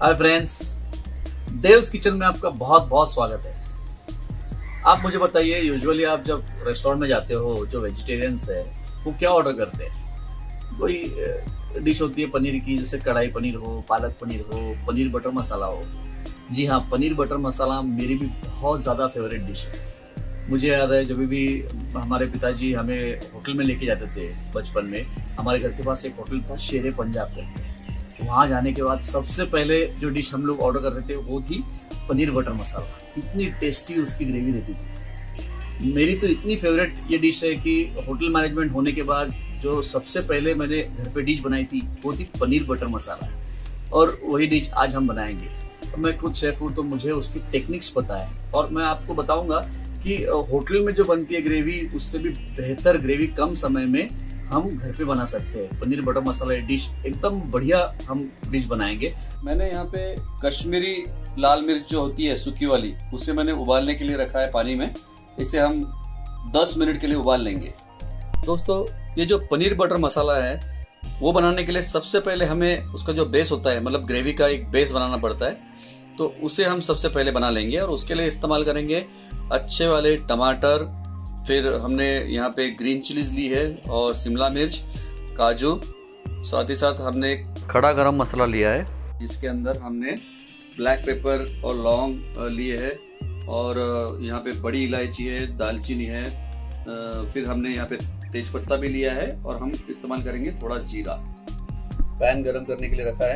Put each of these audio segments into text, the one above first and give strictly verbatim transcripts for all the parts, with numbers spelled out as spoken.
Hi friends, Dev's kitchen में आपका बहुत बहुत स्वागत है। आप मुझे बताइए, यूजुअली आप जब रेस्टोरेंट में जाते हो, जो वेजिटेरियंस है वो क्या ऑर्डर करते हैं? कोई डिश होती है पनीर की, जैसे कढ़ाई पनीर हो, पालक पनीर हो, पनीर बटर मसाला हो। जी हाँ, पनीर बटर मसाला मेरी भी बहुत ज़्यादा फेवरेट डिश है। मुझे याद है जब भी हमारे पिताजी हमें होटल में लेके जाते थे बचपन में, हमारे घर के पास एक होटल था शेरे पंजाब करके। वहाँ जाने के बाद सबसे पहले जो डिश हम लोग ऑर्डर करते थे वो थी पनीर बटर मसाला। इतनी टेस्टी उसकी ग्रेवी रहती थी। मेरी तो इतनी फेवरेट ये डिश है कि होटल मैनेजमेंट होने के बाद जो सबसे पहले मैंने घर पे डिश बनाई थी वो थी पनीर बटर मसाला, और वही डिश आज हम बनाएंगे। तो मैं खुद शेफ हूँ तो मुझे उसकी टेक्निक्स पता है, और मैं आपको बताऊंगा कि होटल में जो बनती है ग्रेवी, उससे भी बेहतर ग्रेवी कम समय में हम घर पे बना सकते हैं। पनीर बटर मसाला डिश एकदम बढ़िया हम डिश बनाएंगे। मैंने यहाँ पे कश्मीरी लाल मिर्च जो होती है सूखी वाली, उसे मैंने उबालने के लिए रखा है पानी में। इसे हम दस मिनट के लिए उबाल लेंगे। दोस्तों, ये जो पनीर बटर मसाला है वो बनाने के लिए सबसे पहले हमें उसका जो बेस होता है, मतलब ग्रेवी का एक बेस बनाना पड़ता है, तो उसे हम सबसे पहले बना लेंगे। और उसके लिए इस्तेमाल करेंगे अच्छे वाले टमाटर, फिर हमने यहाँ पे ग्रीन चिलीज ली है, और शिमला मिर्च, काजू, साथ ही साथ हमने खड़ा गरम मसाला लिया है, जिसके अंदर हमने ब्लैक पेपर और लौंग लिए है, और यहाँ पे बड़ी इलायची है, दालचीनी है, फिर हमने यहाँ पे तेजपत्ता भी लिया है, और हम इस्तेमाल करेंगे थोड़ा जीरा। पैन गरम करने के लिए रखा है,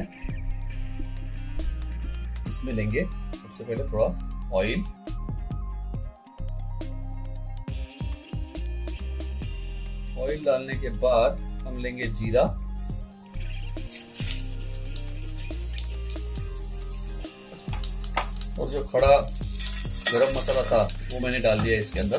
इसमें लेंगे सबसे पहले थोड़ा ऑयल, ऑयल डालने के बाद हम लेंगे जीरा, और जो खड़ा गरम मसाला था वो मैंने डाल दिया इसके अंदर।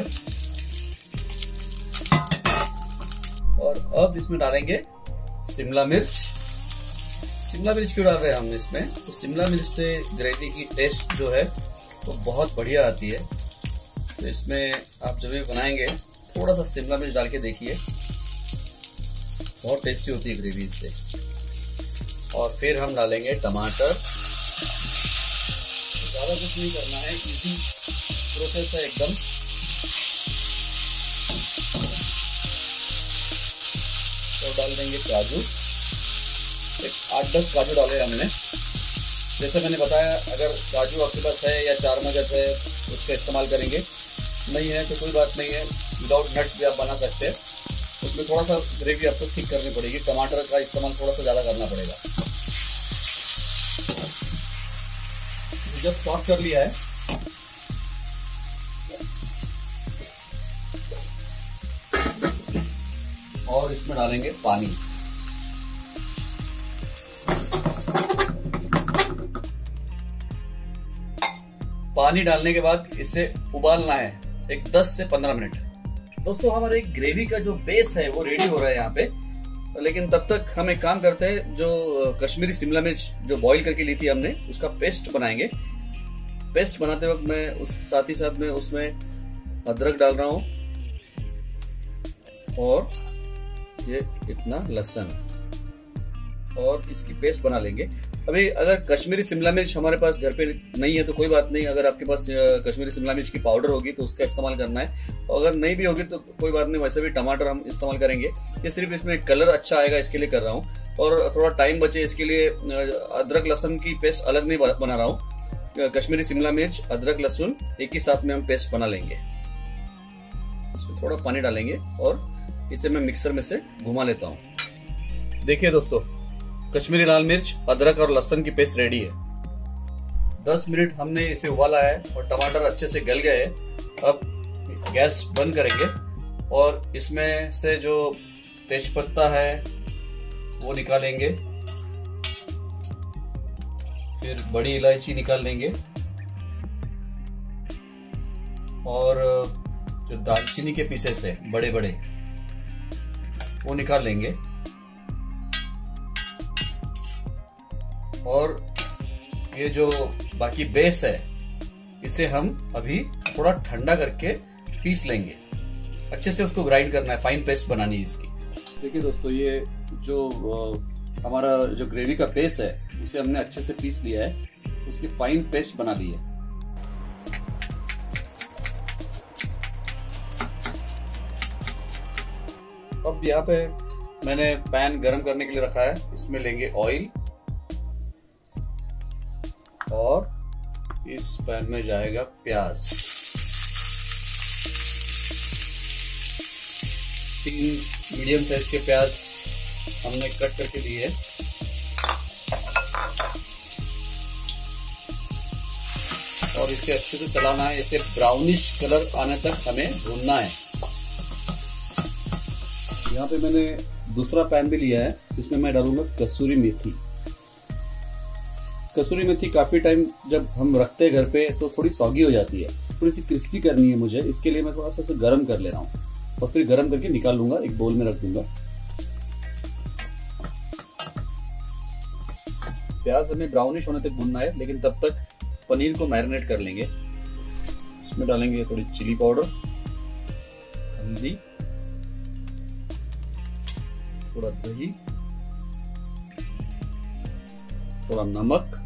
और अब इसमें डालेंगे शिमला मिर्च। शिमला मिर्च क्यों डाल रहे हैं हम इसमें? तो शिमला मिर्च से ग्रेवी की टेस्ट जो है वो तो बहुत बढ़िया आती है। तो इसमें आप जब भी बनाएंगे थोड़ा सा शिमला मिर्च डाल के देखिए, बहुत टेस्टी होती है ग्रेवी इससे। और फिर हम डालेंगे टमाटर। ज्यादा कुछ नहीं करना है, इजी प्रोसेस है एकदम। और डाल देंगे काजू, एक आठ दस काजू डाले हमने। जैसे मैंने बताया, अगर काजू आपके पास है या चार मगज है उसका इस्तेमाल करेंगे, नहीं है तो कोई बात नहीं है, विदाउट नट्स भी आप बना सकते हैं। उसमें थोड़ा सा ग्रेवी आपको ठीक करनी पड़ेगी, टमाटर का इस्तेमाल थोड़ा सा ज़्यादा करना पड़ेगा। जब सॉफ्ट कर लिया है, और इसमें डालेंगे पानी। पानी डालने के बाद इसे उबालना है एक दस से पंद्रह मिनट। दोस्तों, हमारे ग्रेवी का जो बेस है वो रेडी हो रहा है यहाँ पे, लेकिन तब तक हम एक काम करते हैं, जो कश्मीरी शिमला मिर्च जो बॉईल करके ली थी हमने, उसका पेस्ट बनाएंगे। पेस्ट बनाते वक्त मैं उस साथ ही साथ में उसमें अदरक डाल रहा हूँ, और ये इतना लहसुन, और इसकी पेस्ट बना लेंगे। अभी अगर कश्मीरी शिमला मिर्च हमारे पास घर पे नहीं है तो कोई बात नहीं, अगर आपके पास कश्मीरी शिमला मिर्च की पाउडर होगी तो उसका इस्तेमाल करना है, और अगर नहीं भी होगी तो कोई बात नहीं, वैसे भी टमाटर हम इस्तेमाल करेंगे। ये सिर्फ इसमें कलर अच्छा आएगा इसके लिए कर रहा हूँ, और थोड़ा टाइम बचे इसके लिए अदरक लहसुन की पेस्ट अलग नहीं बना रहा हूँ। कश्मीरी शिमला मिर्च, अदरक, लहसुन एक ही साथ में हम पेस्ट बना लेंगे। इसमें थोड़ा पानी डालेंगे और इसे मैं मिक्सर में से घुमा लेता हूँ। देखिए दोस्तों, कश्मीरी लाल मिर्च, अदरक और लहसुन की पेस्ट रेडी है। दस मिनट हमने इसे उबाला है और टमाटर अच्छे से गल गए। अब गैस बंद करेंगे, और इसमें से जो तेजपत्ता है वो निकालेंगे, फिर बड़ी इलायची निकाल लेंगे, और जो दालचीनी के पीसेस है बड़े बड़े वो निकाल लेंगे। और ये जो बाकी बेस है इसे हम अभी थोड़ा ठंडा करके पीस लेंगे। अच्छे से उसको ग्राइंड करना है, फाइन पेस्ट बनानी है इसकी। देखिए दोस्तों, ये जो हमारा जो ग्रेवी का पेस्ट है उसे हमने अच्छे से पीस लिया है, उसकी फाइन पेस्ट बना ली है। अब यहाँ पे मैंने पैन गरम करने के लिए रखा है, इसमें लेंगे ऑयल और इस पैन में जाएगा प्याज। तीन मीडियम साइज के प्याज हमने कट करके लिए। और इसे अच्छे से चलाना है, इसे ब्राउनिश कलर आने तक हमें भूनना है। यहाँ पे मैंने दूसरा पैन भी लिया है, इसमें मैं डालूंगा कसूरी मेथी। कसूरी मेथी काफी टाइम जब हम रखते हैं घर पे तो थोड़ी सौगी हो जाती है, थोड़ी सी क्रिस्पी करनी है मुझे, इसके लिए मैं थोड़ा सा उसे गर्म कर ले रहा हूँ और फिर गर्म करके निकाल लूंगा, एक बोल में रख दूंगा। प्याज हमें ब्राउनिश होने तक भूनना है, लेकिन तब तक पनीर को मैरिनेट कर लेंगे। इसमें डालेंगे थोड़ी चिली पाउडर, हल्दी, थोड़ा दही, थोड़ा नमक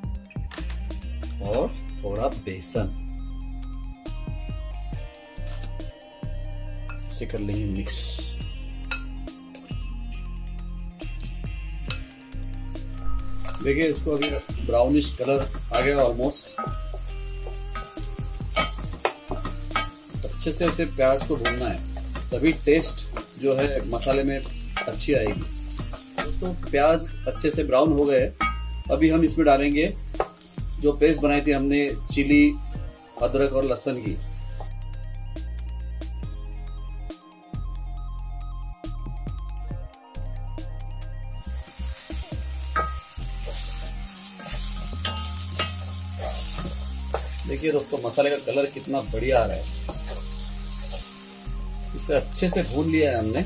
और थोड़ा बेसन। इसे कर लेंगे मिक्स। देखिए इसको अभी ब्राउनिश कलर आ गया ऑलमोस्ट। अच्छे से इसे प्याज को भूनना है, तभी टेस्ट जो है मसाले में अच्छी आएगी। तो प्याज अच्छे से ब्राउन हो गए। अभी हम इसमें डालेंगे जो पेस्ट बनाई थी हमने चिली, अदरक और लहसुन की। देखिए दोस्तों मसाले का कलर कितना बढ़िया आ रहा है। इसे अच्छे से भून लिया है हमने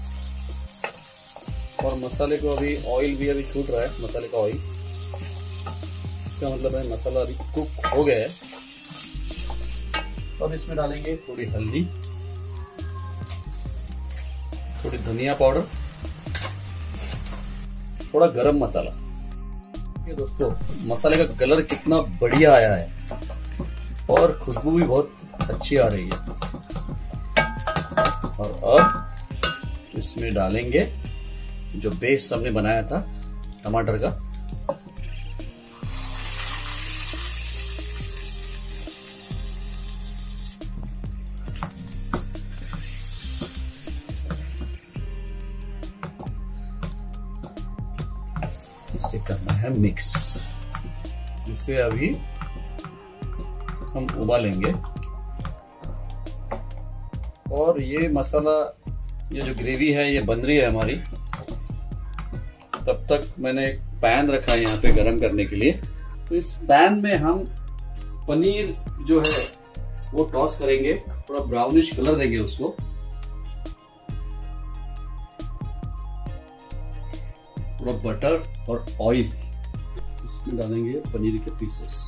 और मसाले को अभी ऑयल भी अभी छूट रहा है, मसाले का ऑयल। इसका मतलब है मसाला अभी कुक हो गया है। अब इसमें डालेंगे थोड़ी हल्दी, थोड़ी धनिया पाउडर, थोड़ा गरम मसाला। ये दोस्तों मसाले का कलर कितना बढ़िया आया है और खुशबू भी बहुत अच्छी आ रही है। और अब इसमें डालेंगे जो बेस हमने बनाया था टमाटर का। इसे करना है मिक्स। इसे अभी हम उबालेंगे और ये मसाला, ये जो ग्रेवी है ये बन रही है हमारी। तब तक मैंने एक पैन रखा है यहाँ पे गरम करने के लिए। तो इस पैन में हम पनीर जो है वो टॉस करेंगे, थोड़ा ब्राउनिश कलर देंगे उसको। थोड़ा बटर और ऑयल, इसमें डालेंगे पनीर के पीसेस।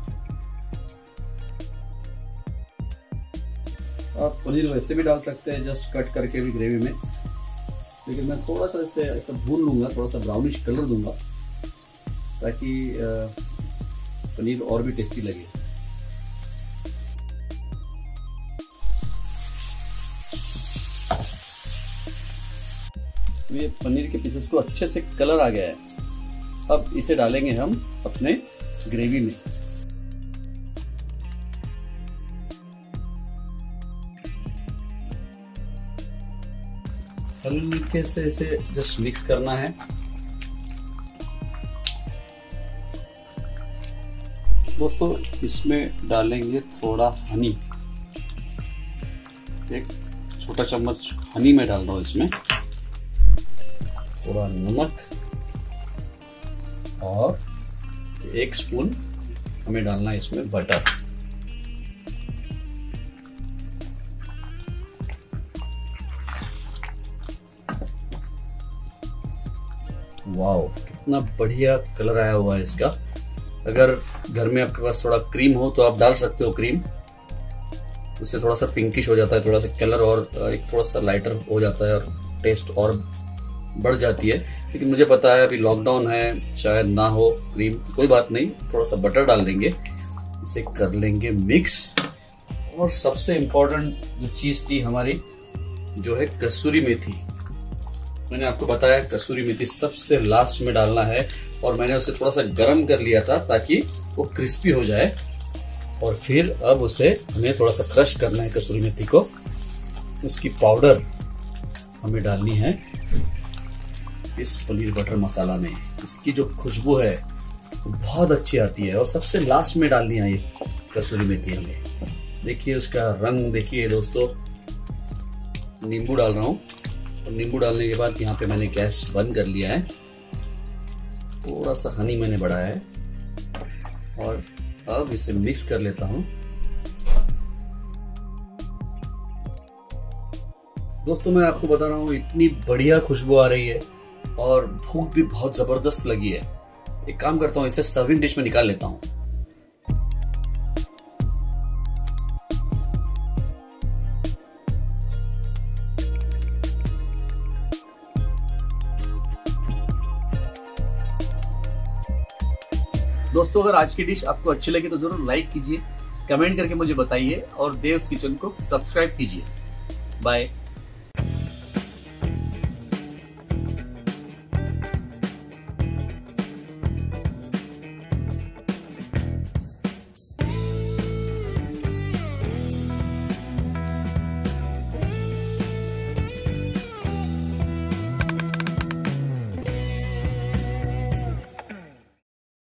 आप पनीर वैसे भी डाल सकते हैं, जस्ट कट करके भी ग्रेवी में, लेकिन मैं थोड़ा सा इसे ऐसा भून लूंगा, थोड़ा सा ब्राउनिश कलर दूंगा ताकि पनीर और भी टेस्टी लगे। ये पनीर के पीसेस को अच्छे से कलर आ गया है। अब इसे डालेंगे हम अपने ग्रेवी में। हल्के से इसे जस्ट मिक्स करना है। दोस्तों इसमें डालेंगे थोड़ा हनी, एक छोटा चम्मच हनी में डाल रहा हूं इसमें। थोड़ा नमक और एक स्पून हमें डालना है इसमें बटर। वाओ कितना बढ़िया कलर आया हुआ है इसका। अगर घर में आपके पास थोड़ा क्रीम हो तो आप डाल सकते हो क्रीम, उससे थोड़ा सा पिंकिश हो जाता है, थोड़ा सा कलर और एक थोड़ा सा लाइटर हो जाता है और टेस्ट और बढ़ जाती है। लेकिन मुझे पता है अभी लॉकडाउन है, शायद ना हो क्रीम, कोई बात नहीं, थोड़ा सा बटर डाल देंगे, इसे कर लेंगे मिक्स। और सबसे इम्पोर्टेंट जो चीज थी हमारी, जो है कसूरी मेथी। मैंने आपको बताया कसूरी मेथी सबसे लास्ट में डालना है, और मैंने उसे थोड़ा सा गर्म कर लिया था ताकि वो क्रिस्पी हो जाए। और फिर अब उसे हमें थोड़ा सा क्रश करना है कसूरी मेथी को, उसकी पाउडर हमें डालनी है इस पनीर बटर मसाला में। इसकी जो खुशबू है बहुत अच्छी आती है, और सबसे लास्ट में डालनी है ये कसूरी मेथी हमें। देखिए उसका रंग देखिए दोस्तों। नींबू डाल रहा हूँ, और नींबू डालने के बाद यहाँ पे मैंने गैस बंद कर लिया है, थोड़ा सा हनी मैंने बढ़ाया है, और अब इसे मिक्स कर लेता हूँ। दोस्तों मैं आपको बता रहा हूँ इतनी बढ़िया खुशबू आ रही है, और भूख भी बहुत जबरदस्त लगी है। एक काम करता हूँ, इसे सर्विंग डिश में निकाल लेता हूँ। दोस्तों अगर आज की डिश आपको अच्छी लगी तो जरूर लाइक कीजिए, कमेंट करके मुझे बताइए, और देव्स किचन को सब्सक्राइब कीजिए। बाय।